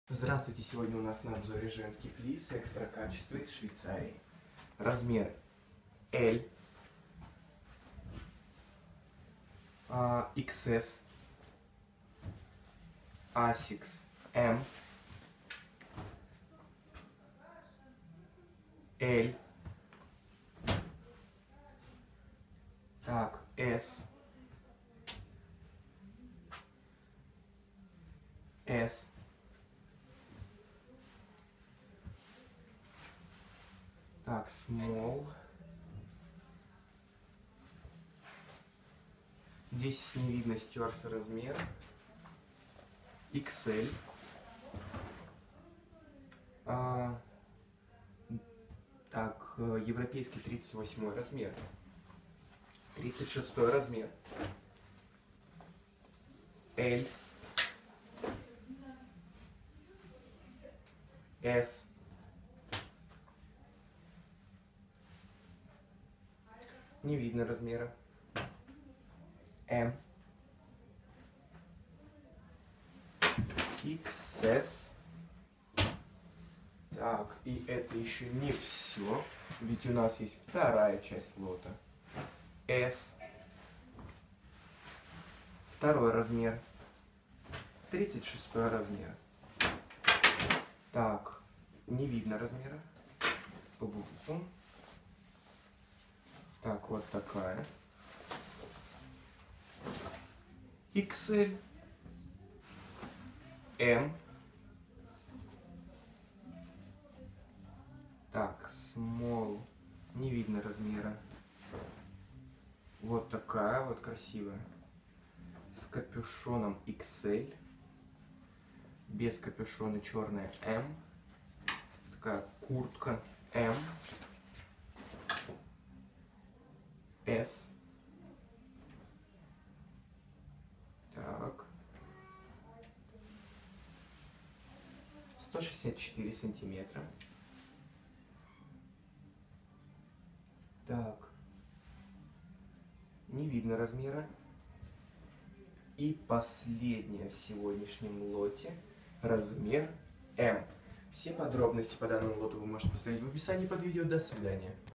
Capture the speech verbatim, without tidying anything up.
Здравствуйте! Сегодня у нас на обзоре женский флис экстра качества из Швейцарии. Размер L, икс эс, Asics M, L, так, S, S, так, small. Здесь не видно, стерся размер. икс эль. А, так, европейский тридцать восьмой размер. тридцать шестой размер. L. S. Не видно размера. M. икс эс. Так, и это еще не все, ведь у нас есть вторая часть лота. S. Второй размер. тридцать шестой размер. Так, не видно размера. По-буквам. Так, вот такая. икс эль. M. Так, small. Не видно размера. Вот такая вот красивая. С капюшоном икс эль. Без капюшона черная M. Такая куртка M. S. Так. сто шестьдесят четыре сантиметра. Так. Не видно размера. И последняя в сегодняшнем лоте. Размер M. Все подробности по данному лоту вы можете посмотреть в описании под видео. До свидания.